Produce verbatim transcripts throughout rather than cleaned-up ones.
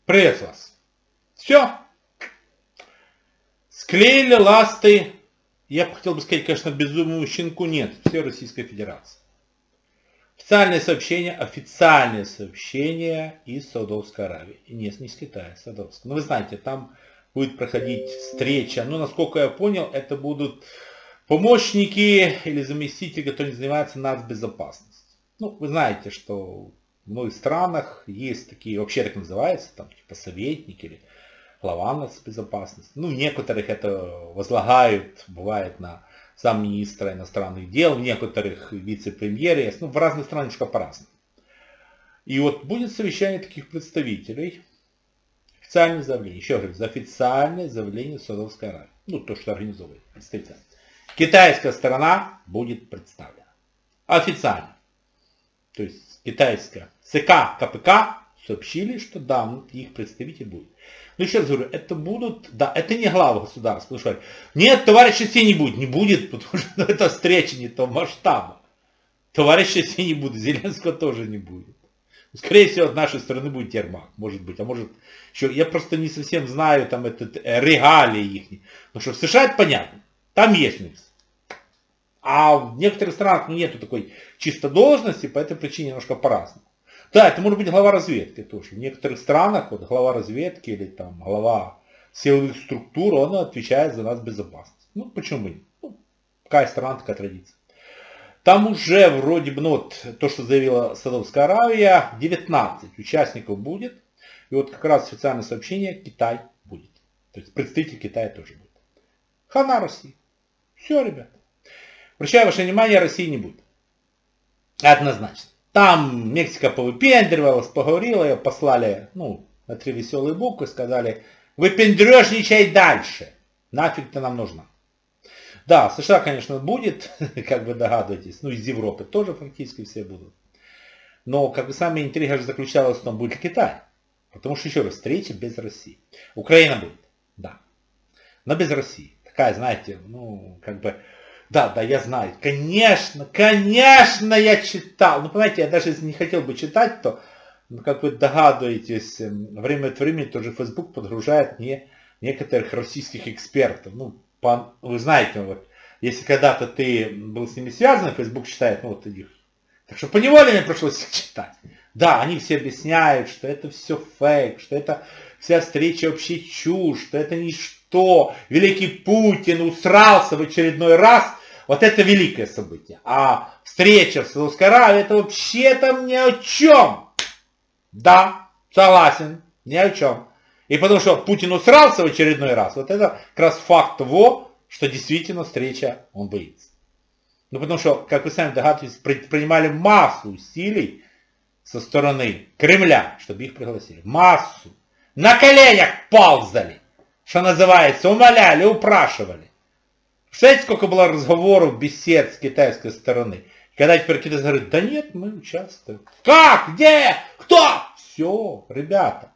Приветствую вас. Все. Склеили ласты. Я бы хотел бы сказать, конечно, безумному щенку нет. Все Российской Федерации. Официальное сообщение, официальное сообщение из Саудовской Аравии. И нет, не из Китая, Саудовской. Но вы знаете, там будет проходить встреча. Ну, насколько я понял, это будут помощники или заместители, которые занимаются нацбезопасностью. Ну, вы знаете, что в многих странах есть такие, вообще так называется, там, типа советники или глава нацбезопасности. Ну, в некоторых это возлагают, бывает, на замминистра иностранных дел, в некоторых вице-премьеры есть, ну, в разных странах немножко по-разному. И вот будет совещание таких представителей, официальное заявление, еще раз, официальное заявление Саудовской Аравии, ну, то, что организовывает представитель. Китайская сторона будет представлена. Официально. То есть китайская ЦК КПК сообщили, что да, их представитель будет. Но еще раз говорю, это будут, да, это не главы государства. Потому что, нет, товарища Си не будет. Не будет, потому что это встреча не того масштаба. Товарища Си не будет, Зеленского тоже не будет. Скорее всего, от нашей стороны будет Ермак, может быть. А может, еще, я просто не совсем знаю там этот регалии их. Потому что в США это понятно. Там есть микс. А в некоторых странах нету такой чисто должности, по этой причине немножко по-разному. Да, это может быть глава разведки тоже. В некоторых странах вот, глава разведки или там глава силовых структур, он отвечает за нас безопасность. Ну, почему нет? Ну, какая страна, такая традиция. Там уже вроде бы, ну вот, то, что заявила Саудовская Аравия, девятнадцать участников будет. И вот как раз официальное сообщение, Китай будет. То есть представитель Китая тоже будет. Хана России. Все, ребята. Обращаю ваше внимание, России не будет. Однозначно. Там Мексика повыпендривалась, поговорила, ее послали, ну, на три веселые буквы, сказали, выпендрежничай дальше. Нафиг ты нам нужна. Да, США, конечно, будет, как вы догадываетесь, ну, из Европы тоже фактически все будут. Но, как бы, самая интрига же заключалась в том, будет ли Китай. Потому что, еще раз, встреча без России. Украина будет, да, но без России. Такая, знаете, ну, как бы... Да, да, я знаю. Конечно, конечно, я читал. Ну, понимаете, я даже если не хотел бы читать, то, ну, как вы догадываетесь, время от времени тоже Facebook подгружает мне некоторых российских экспертов. Ну, по, вы знаете, вот, если когда-то ты был с ними связан, Facebook читает, ну, вот их. Так что поневоле мне пришлось их читать. Да, они все объясняют, что это все фейк, что это вся встреча вообще чушь, что это ничто. Великий Путин усрался в очередной раз. Вот это великое событие. А встреча в Саудовской Аравии, это вообще там ни о чем. Да, согласен, ни о чем. И потому что Путин усрался в очередной раз, вот это как раз факт того, что действительно встреча он боится. Ну потому что, как вы сами догадываетесь, принимали массу усилий со стороны Кремля, чтобы их пригласили. Массу. На коленях ползали, что называется, умоляли, упрашивали. Представляете, сколько было разговоров, бесед с китайской стороны. Когда теперь китайцы говорят, да нет, мы участвуем. Как? Где? Кто? Все, ребята.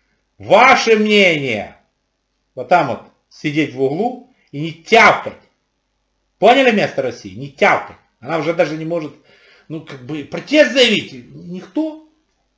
Ваше мнение. Вот там вот сидеть в углу и не тявкать. Поняли место России? Не тявкать. Она уже даже не может, ну, как бы, протест заявить. Никто.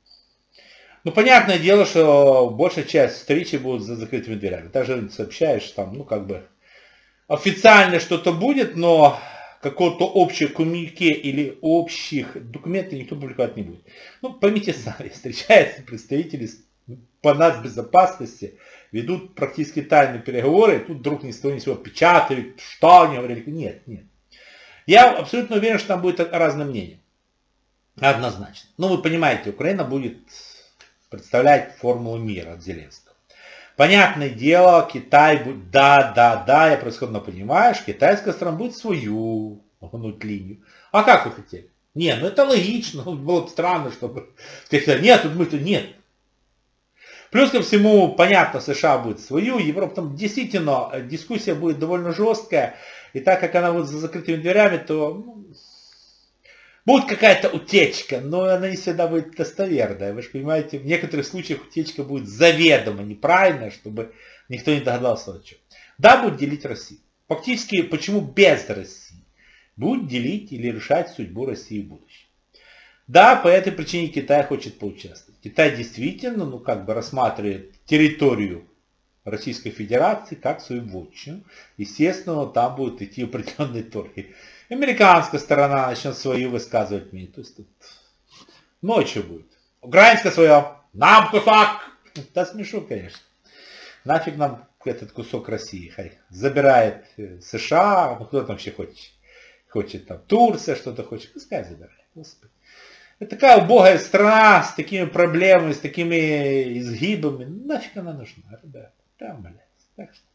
Ну, понятное дело, что большая часть встречи будет за закрытыми дверями. Даже сообщаешь, там, ну, как бы, официально что-то будет, но какого-то общего коммюнике или общих документов никто публиковать не будет. Ну, поймите сами, встречаются представители по нацбезопасности, ведут практически тайные переговоры, и тут вдруг ни с того ни с сего печатают, что они говорили. Нет, нет. Я абсолютно уверен, что там будет разное мнение. Однозначно. Ну, вы понимаете, Украина будет представлять формулу мира от Зеленского. Понятное дело, Китай будет, да, да, да, я превосходно понимаю, что китайская страна будет свою гнуть линию. А как вы хотели? Не, ну это логично, было бы странно, чтобы сказать, нет, тут мы тут нет. Плюс ко всему, понятно, США будет свою, Европа, там действительно дискуссия будет довольно жесткая, и так как она будет за закрытыми дверями, то ну, будет какая-то утечка, но она не всегда будет достоверная. Вы же понимаете, в некоторых случаях утечка будет заведомо неправильная, чтобы никто не догадался о чем. Да, будет делить Россию. Фактически, почему без России? Будет делить или решать судьбу России в будущем. Да, по этой причине Китай хочет поучаствовать. Китай действительно, ну как бы рассматривает территорию Российской Федерации как свою вотчину. Естественно, там будут идти определенные торги. Американская сторона начнет свою высказывать мнение. То есть тут ночью будет. Украинская свое. Нам кусок. Да смешно, конечно. Нафиг нам этот кусок России. Хай. Забирает США. Ну кто там вообще хочет? Хочет там Турция что-то хочет. Пускай забирает. Господи. Это такая убогая страна с такими проблемами, с такими изгибами. Нафиг она нужна, ребята. Там, блядь. Так что.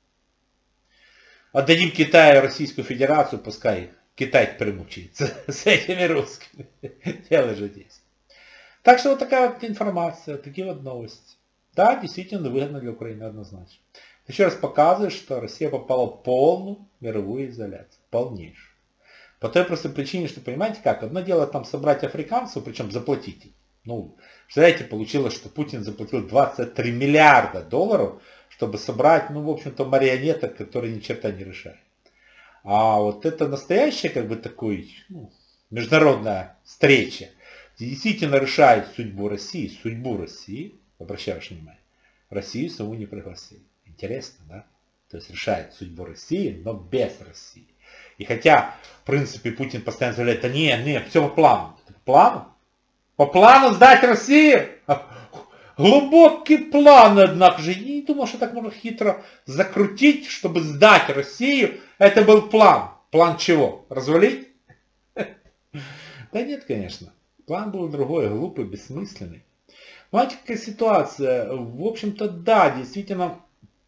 Отдадим Китаю Российскую Федерацию, пускай Китай примучится с этими русскими. Дело же здесь. Так что вот такая вот информация, такие вот новости. Да, действительно выгодно для Украины однозначно. Еще раз показывает, что Россия попала в полную мировую изоляцию. Полнейшую. По той простой причине, что, понимаете как, одно дело там собрать африканцев, причем заплатить им. Ну, знаете, получилось, что Путин заплатил двадцать три миллиарда долларов, чтобы собрать, ну, в общем-то, марионеток, которые ни черта не решают. А вот это настоящая, как бы, такой, ну, международная встреча, действительно решает судьбу России, судьбу России, обращаю ваше внимание, Россию саму не пригласили. Интересно, да? То есть решает судьбу России, но без России. И хотя, в принципе, Путин постоянно заявляет, да не, не, все по плану. По плану? По плану сдать Россию? Глубокий план, однако же. Я не думал, что так можно хитро закрутить, чтобы сдать Россию. Это был план. План чего? Развалить? Да нет, конечно. План был другой, глупый, бессмысленный. Знаете, какая ситуация? В общем-то, да, действительно,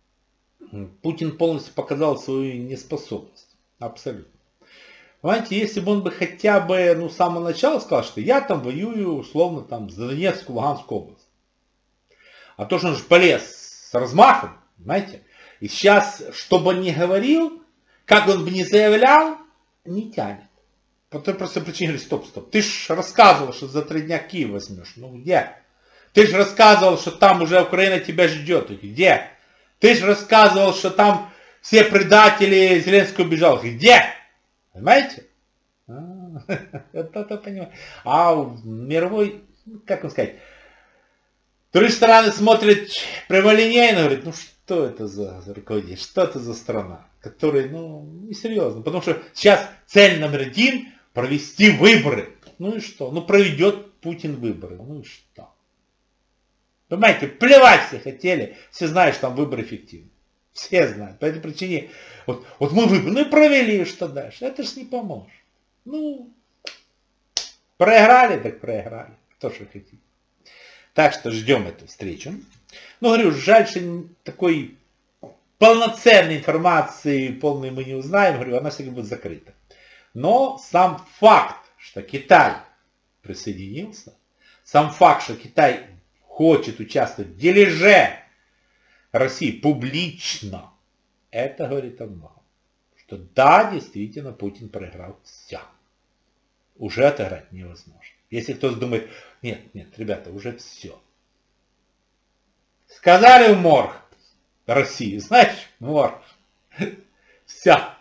Путин полностью показал свою неспособность. Абсолютно. Понимаете, если бы он бы хотя бы, ну, с самого начала сказал, что я там воюю, условно, там, за Донецкую, Луганскую область. А то, что он же полез с размахом, знаете. И сейчас, что бы он ни говорил, как он бы ни заявлял, не тянет. По той простой причине, говорит, стоп, стоп. Ты ж рассказывал, что за три дня Киев возьмешь. Ну, где? Ты же рассказывал, что там уже Украина тебя ждет. Где? Ты же рассказывал, что там все предатели Зеленского убежал. Где? Понимаете? Это понимаю. А в мировой, как вам сказать, другие страны смотрят прямолинейно, говорят, ну что это за руководитель, что это за страна, который, ну, несерьезно. Потому что сейчас цель номер один провести выборы. Ну и что? Ну проведет Путин выборы. Ну и что? Понимаете, плевать все хотели, все знают, что там выборы эффективны. Все знают. По этой причине, вот, вот мы выборы, ну и провели, что дальше? Это ж не поможет. Ну, проиграли, так проиграли. Кто же хотите. Так что ждем эту встречу. Ну, говорю, жаль, что такой полноценной информации полной мы не узнаем. Говорю, она всегда будет закрыта. Но сам факт, что Китай присоединился, сам факт, что Китай хочет участвовать в дележе России публично, это говорит о многом. Что да, действительно, Путин проиграл все. Уже отыграть невозможно. Если кто-то думает, нет, нет, ребята, уже все. Сказали в морг России, знаешь, морг. Все.